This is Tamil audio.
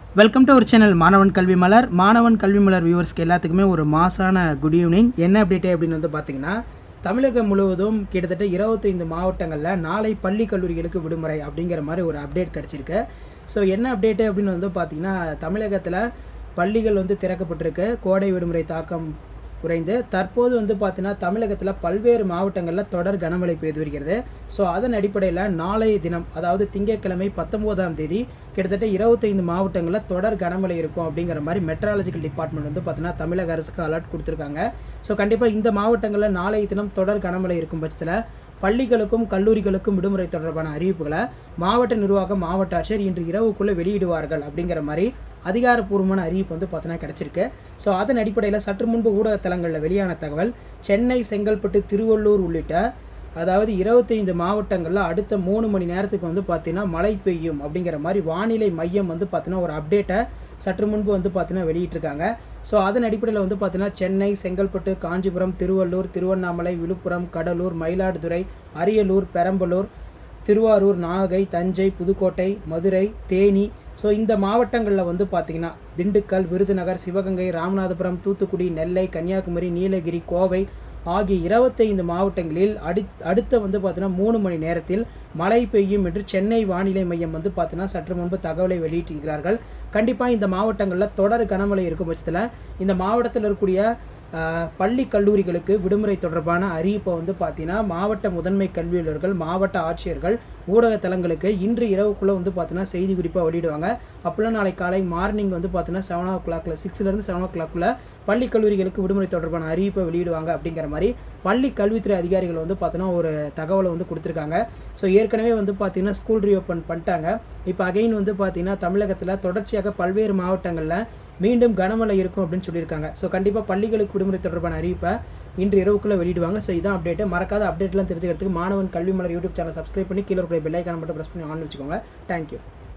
வெல்கம் டு அவர் சேனல் மாணவன் கல்வி மலர். மாணவன் கல்வி மலர் வியூவர்ஸ்க்கு எல்லாத்துக்குமே ஒரு மாசான குட் ஈவினிங். என்ன அப்டேட் அப்படின்னு வந்து பார்த்தீங்கன்னா, தமிழகம் முழுவதும் கிட்டத்தட்ட 25 மாவட்டங்களில் நாளை பள்ளி கல்லூரிகளுக்கு விடுமுறை அப்படிங்கிற மாதிரி ஒரு அப்டேட் கிடச்சிருக்கு. ஸோ என்ன அப்டேட்டு அப்படின்னு வந்து பார்த்தீங்கன்னா, தமிழகத்தில் பள்ளிகள் வந்து திறக்கப்பட்டிருக்கு. கோடை விடுமுறை தாக்கம் குறைந்து தற்போது வந்து பார்த்தீங்கன்னா தமிழகத்தில் பல்வேறு மாவட்டங்களில் தொடர் கனமழை பெய்து வருகிறது. ஸோ அதன் அடிப்படையில் நாளைய தினம், அதாவது திங்கட்கிழமை 19ஆம் தேதி கிட்டத்தட்ட 25 மாவட்டங்களில் தொடர் கனமழை இருக்கும் அப்படிங்கிற மாதிரி மெட்ராலஜிக்கல் டிபார்ட்மெண்ட் வந்து பார்த்தீங்கன்னா தமிழக அரசுக்கு அலர்ட் கொடுத்துருக்காங்க. ஸோ கண்டிப்பாக இந்த மாவட்டங்களில் நாளைய தினம் தொடர் கனமழை இருக்கும் பட்சத்தில் பள்ளிகளுக்கும் கல்லூரிகளுக்கும் விடுமுறை தொடர்பான அறிவிப்புகளை மாவட்ட நிர்வாகம், மாவட்ட ஆட்சியர் இன்று இரவுக்குள்ளே வெளியிடுவார்கள் அப்படிங்கிற மாதிரி அதிகாரப்பூர்வமான அறிவிப்பு வந்து பார்த்தீங்கன்னா கிடச்சிருக்கு. ஸோ அதன் அடிப்படையில் சற்று முன்பு ஊடகத்தலங்களில் வெளியான தகவல், சென்னை, செங்கல்பட்டு, திருவள்ளூர் உள்ளிட்ட அதாவது 25 மாவட்டங்களில் அடுத்த 3 மணி நேரத்துக்கு வந்து பார்த்தீங்கன்னா மழை பெய்யும் அப்படிங்கிற மாதிரி வானிலை மையம் வந்து பார்த்தீங்கன்னா ஒரு அப்டேட்டை சற்று முன்பு வந்து பார்த்தீங்கன்னா வெளியிட்டிருக்காங்க. ஸோ அதன் அடிப்படையில் வந்து பார்த்தீங்கன்னா சென்னை, செங்கல்பட்டு, காஞ்சிபுரம், திருவள்ளூர், திருவண்ணாமலை, விழுப்புரம், கடலூர், மயிலாடுதுறை, அரியலூர், பெரம்பலூர், திருவாரூர், நாகை, தஞ்சை, புதுக்கோட்டை, மதுரை, தேனி, ஸோ இந்த மாவட்டங்களில் வந்து பார்த்திங்கன்னா திண்டுக்கல், விருதுநகர், சிவகங்கை, ராமநாதபுரம், தூத்துக்குடி, நெல்லை, கன்னியாகுமரி, நீலகிரி, கோவை ஆகிய 25 மாவட்டங்களில் அடுத்த வந்து பார்த்தீங்கன்னா 3 மணி நேரத்தில் மழை பெய்யும் என்று சென்னை வானிலை மையம் வந்து பார்த்தீங்கன்னா சற்று முன்பு தகவலை வெளியிட்டிருக்கிறார்கள். கண்டிப்பாக இந்த மாவட்டங்களில் தொடர் கனமழை இருக்கும் பட்சத்தில் இந்த மாவட்டத்தில் இருக்கக்கூடிய பள்ளி கல்லூரிகளுக்கு விடுமுறை தொடர்பான அறிவிப்பை வந்து பார்த்தீங்கன்னா மாவட்ட முதன்மை கல்வி அலுவலர்கள், மாவட்ட ஆட்சியர்கள் ஊடகத்தலங்களுக்கு இன்று இரவுக்குள்ளே வந்து பார்த்தீங்கன்னா செய்தி குறிப்பாக வெளியிடுவாங்க. அப்போல்லாம் நாளை காலை மார்னிங் வந்து பார்த்தீங்கன்னா 7 o'clock 6லேருந்து 7 o'clock பள்ளி கல்லூரிகளுக்கு விடுமுறை தொடர்பான அறிவிப்பை வெளியிடுவாங்க அப்படிங்கிற மாதிரி பள்ளி கல்வித்துறை அதிகாரிகள் வந்து பார்த்தீங்கன்னா ஒரு தகவலை வந்து கொடுத்துருக்காங்க. ஸோ ஏற்கனவே வந்து பார்த்தீங்கன்னா ஸ்கூல் ரீஓப்பன் பண்ணிட்டாங்க. இப்போ அகைன் வந்து பார்த்தீங்கன்னா தமிழகத்தில் தொடர்ச்சியாக பல்வேறு மாவட்டங்களில் மீண்டும் கனமழை இருக்கும் அப்படின்னு சொல்லியிருக்காங்க. ஸோ கண்டிப்பாக பள்ளிகளுக்கு விடுமுறை தொடர்பான அறிவிப்பை இன்று இரவுக்குள்ளே வெளியிடுவாங்க. ஸோ இதான் அப்டேட்டு. மறக்காத அப்டேட்லாம் தெரிஞ்சுக்கிறதுக்கு மாணவன் கல்வி மலர் யூடியூப் சேனல் சப்ஸ்கிரைப் பண்ணி கீழே இருக்கிற பெல் ஐக்கானை மட்டும் ப்ரெஸ் பண்ணி ஆன் வச்சுக்கோங்க. தேங்க்யூ.